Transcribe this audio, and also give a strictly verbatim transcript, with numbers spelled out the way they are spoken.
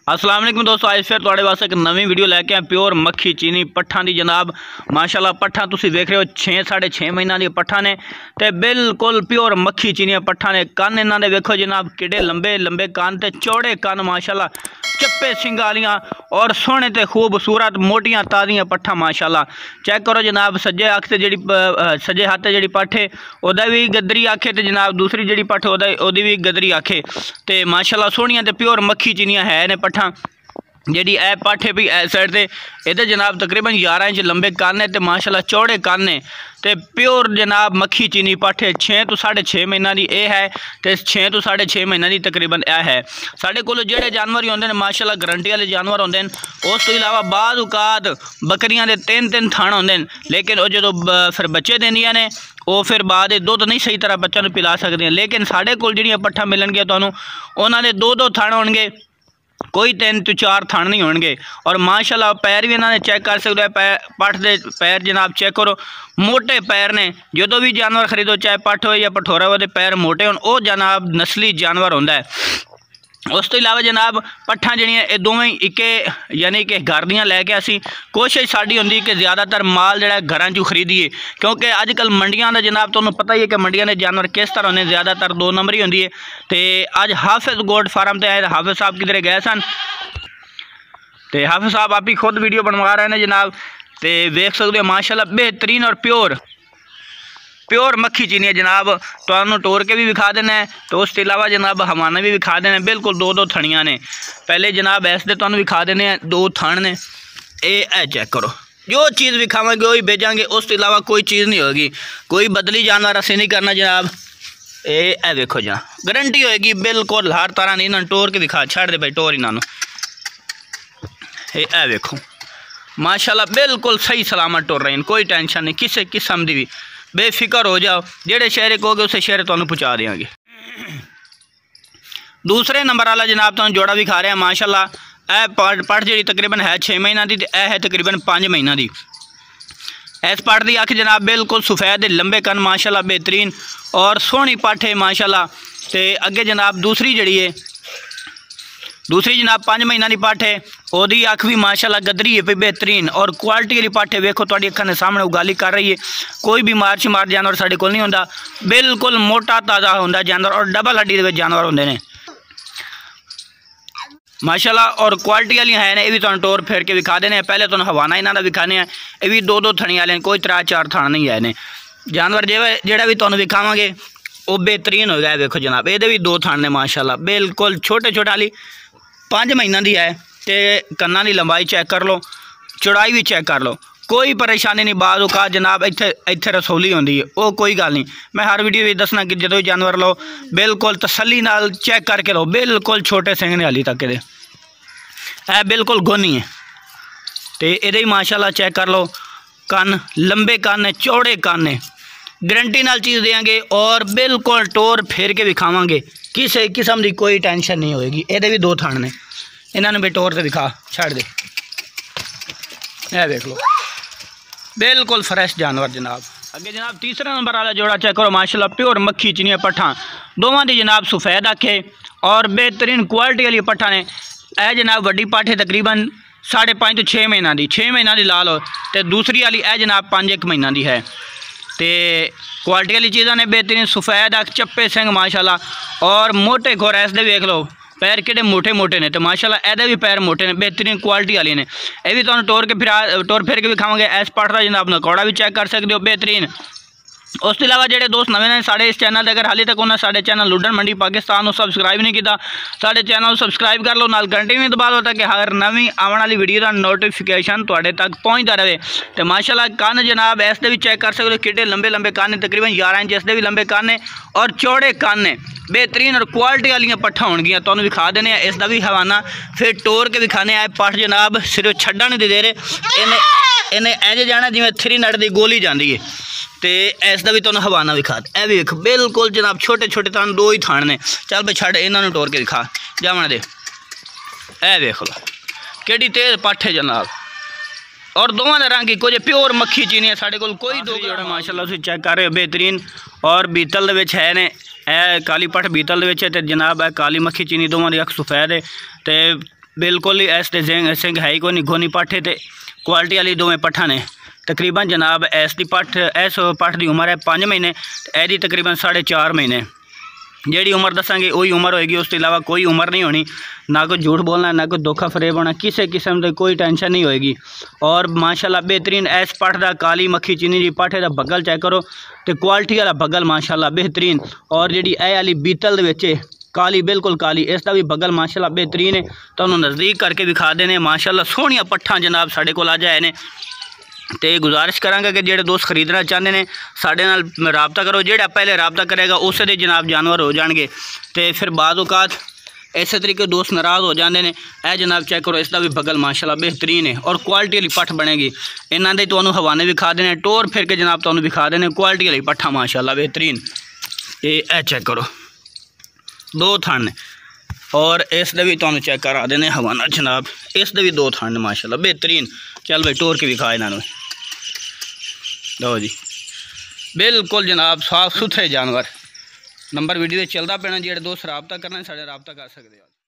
अस्सलाम वालेकुम दोस्तों, आज फिर तुहाडे वास्ते एक नवी वीडियो लैके आए प्योर मक्खी चीनी पट्ठा दी जनाब। माशाल्लाह पट्ठा तुसीं देख रहे हो छे साढ़े छे महीना दी पट्ठा ने ते बिल्कुल प्योर मक्खी चीनी पट्ठा ने। कन इन्हां दे वेखो जनाब किड्डे लंबे लंबे कन ते चौड़े कन, माशाल्लाह चप्पे सिंग आलियां और सोहने ते खूबसूरत मोटियां ताजियां पट्ठा माशाल्लाह। चेक करो जनाब, सज्जे अख ते जेहड़ी सज्जे हाथ ते जेहड़ी पट्ठ है ओहदा भी गदरी आखे ते जनाब दूसरी जेहड़ी पट्ठ ओहदा ओहदी भी गदरी आखे ते माशाल्लाह सोहनियां ते प्योर मक्खी चीनियां है ने पट्ठा। जी ए पट्ठ है भी इस साइड से ये जनाब तकरीबन ग्यारह इंच लंबे कन है तो माशाल्लाह चौड़े कन ने ते प्योर जनाब मक्खी चीनी पट्ठ है। छे तो साढ़े छे महीना की यह है तो छे तो साढ़े छे महीना की तकरीबन यह है। साढ़े को जोड़े जानवर ही होंगे माशाल्लाह गारंटी वाले जानवर होंगे। उस तो इलावा बाद औकात बकरियां दे तीन तीन थण होंगे, लेकिन वो जो फिर बच्चे देंदियां ने वो फिर बाद दुध नहीं सही तरह बच्चों को पिला सकते। लेकिन साढ़े को जिहड़ियां पट्ठा मिलणगियां तुहानूं उन्हां दे दो दो थण होणगे, कोई तीन तो चार थण नहीं होंगे। और माशाल्लाह पैर भी इन्होंने चेक कर सकते हो, पैर पट्ठ के पैर जनाब चेक करो मोटे पैर ने। जो भी जानवर खरीदो चाहे पट्ठ हो या पठोरा हो पैर मोटे हो, वो जनाब नस्ली जानवर होंदा है। उस तो इलावा जनाब पट्ठा जड़ियाँ ये दोवें इके यानी कि घर दियाँ लैके असी कोशिश साड़ी होंदी कि ज़्यादातर माल जड़ा घर चू खरीदिए, क्योंकि अजकल मंडियां का जनाब तुहानूं पता ही है कि मंडियां के जानवर किस तरह होंगे, ज़्यादातर दो नंबर ही होंदी है। तो अज हाफिज गोट फार्म ते आए, हाफिज साहब किधरे गए सन तो हाफिज साहब आप ही खुद वीडियो बनवा रहे हैं जनाब। तो वेख सकते हो माशाल्लाह बेहतरीन और प्योर प्योर मक्खी चीनी है जनाब। तो टोर के भी विखा देना है, तो उस अलावा जनाब हवाना भी विखा देना है। बिल्कुल दो दो थड़ियाँ ने। पहले जनाब ऐसे तो विखा देने हैं दो थण ने। ये चेक करो, जो चीज़ विखावेंगे वही भेजांगे, उस अलावा कोई चीज़ नहीं होगी, कोई बदली जानवर असें नहीं करना जनाब। ये देखो जनाब गारंटी होएगी बिल्कुल हर तरह नहीं। इन्होंने टोर के विखा छड़ दे भाई टोर इन्होंने। ये देखो माशाल्लाह बिल्कुल सही सलामत टुर रहे हैं, कोई टेंशन नहीं किसी किस्म की भी। बेफिक्र हो जाओ, जेड़े शहर कहोगे उस शहर तुहानूं पहुँचा देंगे। दूसरे नंबर वाला जनाब तुहानूं जोड़ा भी खा रहे हैं माशाल्लाह। ए पट पट जी तकरीबन है छे महीना की, ए है तकरीबन पाँच महीना की। इस पट की अख जनाब बिल्कुल सफ़ेद लंबे कन माशाल्लाह बेहतरीन और सोहनी पट है माशाल्लाह। तो अगे जनाब दूसरी जड़ी है, दूसरी जनाब पाँच महीना की पट है, ओदी अख भी माशाल्लाह गदरी है बेहतरीन और क्वालिटी वाली पट है। वेखो तुहाडी अखां दे सामने उगाली कर रही है, कोई बीमार शिमार जानवर साडे कोल नहीं होंदा, बिल्कुल मोटा ताज़ा होंदा जानवर और डबल हड्डी दे जानवर होंदे ने माशाल्लाह। और क्वालिटी वाली है ने, ये भी तुहानूं टोर फेर के विखा देने। पहले तुहानूं हवाना इन्हां दा विखाने हैं, ये भी दो दो थणी वाले, कोई त्रै चार थण नहीं है ने जानवर। जे जेड़ा भी तुहानूं विखावांगे वो बेहतरीन होगा। देखो जनाब ये भी दो थण ने माशाल्लाह, बिल्कुल छोटे छोटे वाली पाँच महीना की है। तो कन्ना की लंबाई चेक कर लो, चौड़ाई भी चेक कर लो, कोई परेशानी नहीं। बाद औकात जनाब इत्थे इत्थे रसौली होंदी है, वो कोई गल नहीं। मैं हर वीडियो में दसना कि जो जानवर लो बिल्कुल तसल्ली नाल चेक करके लो, बिल्कुल छोटे सिंह ने हाली तक ये है बिल्कुल गोनी है। तो ये माशाल्लाह चेक कर लो, कन लंबे कन ने चौड़े कन ने, गारंटी नाल चीज़ देंगे और बिल्कुल टोर फेर के विखावांगे, किसी किस्म की कोई टेंशन नहीं होएगी। ये भी दो थण ने, इन्होंने भी टोर से दिखा छड़ दे। देख लो बिल्कुल फ्रेश जानवर जनाब। अगे जनाब तीसरा नंबर वाला जोड़ा चेक करो माशाल्लाह प्योर मक्खी चीनिया पट्ठा, दोवां दी जनाब सफ़ेद अख है और बेहतरीन क्वालिटी वाली पट्ठा ने। यह जनाब वड्डी पट्ठ है तकरीबन साढ़े पाँच तो छे महीना की, छे महीना की ला लो। तो दूसरी वाली यह जनाब पाँच एक महीना की है। तो क्वालिटी वाली चीज़ा ने बेहतरीन सफ़ेद अख चप्पे सिंह माशाल्लाह और मोटे खोर ऐसे देख लो, पैर किड़े मोटे मोटे ने। तो माशाल्लाह एदे भी पैर मोटे ने, बेहतरीन क्वालिटी वाले ने। यह भी तुहानूं टोर के फिर टोर फेर के भी खावांगे। इस पट का जनाब नकौड़ा भी चेक कर सकते हो बेहतरीन। उस तो इलावा जो दोस्त नवे ने साढ़े इस चैनल अगर हाले तक उन्होंने साढ़े चैनल लुडन मंडी पाकिस्तान सबसक्राइब नहीं किया, साढ़े चैनल सबसक्राइब कर लो, नाल घंटी भी दबा लो ताकि हर नवी आने वाली वीडियो का नोटिफिकेशन तुहाडे तक पहुँचता रहे। तो माशाल्लाह कन जनाब इसके भी चेक कर सकते हो, किड्डे लंबे लंबे कन ने, तकरीबन ग्यारह इंच इसके भी लंबे कन ने और चौड़े कन ने, बेहतरीन और क्वालिटी वाली पट्ठा होंगियां। तुहानूं विखा देने हैं इसका भी हवाना, फिर टोर के विखाने आए। पट्ठ जनाब सिर्फ छड्डा नहीं दे रहे, इन्हें इन्हें एज जाना जिवें थ्री नट की गोली जाती है। तो इसका भी तुहानूं हवाना विखा, ए वेख बिल्कुल जनाब छोटे छोटे थान दो ही थान ने। चल भाई छड़ इन्होंने टोर के विखा जावन दे। ए वेख लो केड़ी तेज पट्ठ है जनाब और दोवां दा रंग इक्को जे प्योर मक्खी चीनी है। साढ़े कोल कोई दो जोड़े माशाल्लाह तुसीं चेक कर रहे हो बेहतरीन और बीतल दे विच है ने। ए काली पट्ठ बीतल दे विच है ते जनाब ए काली मक्खी चीनी, दोवां दी अख सफ़ेद है। तो बिल्कुल ही इस ते सिंह है ही कोई नहीं गोनी पट्ठ ते क्वालिटी वाली दोवें पट्ठा ने। तकरीबन जनाब इस दी पट्ठ इस पट्ठ की उम्र है पाँच महीने, एदी तकरीबन साढ़े चार महीने। जी उम्र दसांगे वही उम्र होएगी, उसके अलावा कोई उम्र नहीं होनी। ना कोई झूठ बोलना, ना कोई धोखा फरेब होना, किसी किस्म की कोई टेंशन नहीं होएगी। और माशाल्लाह बेहतरीन इस पट्ठ का काली मक्खी चीनी की पट्ठ का बगल चेक करो तो क्वालिटी वाला बगल माशाल्लाह बेहतरीन। और जी ए वाली बीतल दे काली बिल्कुल काली, इसका भी बगल माशाल्लाह बेहतरीन है। तो नज़दीक करके विखा देने माशाल्लाह सोहनिया पट्ठा जनाब साढ़े को आ जाए ने। तो गुजारिश करांगा कि जेडे दोस्त खरीदना चाहते हैं साढ़े नाल राबता करो। जेड़ा पहले राबता करेगा उस दे जनाब जानवर हो जाएंगे। तो फिर बाद औकात इस तरीके दोस्त नाराज़ हो जाते हैं। यह जनाब चेक करो, इसका भी बगल माशाल्लाह बेहतरीन है और क्वालिटी वाली पट्ठ बनेगी। इन्हों के तो हवाने विखा देने, टोर फिर के जनाब तो विखा देने क्वालिटी वाली पट्ठा माशाल्लाह बेहतरीन। ये चेक करो दो थन और इस दे भी तुहानू चेक करा देने हवाना जनाब, इस दे भी दो थन माशाल्लाह बेहतरीन। चल भाई टोर के विखा इन्होंने, लो जी बिल्कुल जनाब साफ सुथरे जानवर। नंबर वीडियो चलता पैना, जेडे दोस्त राबता करना साढ़े राबता कर सकते हो।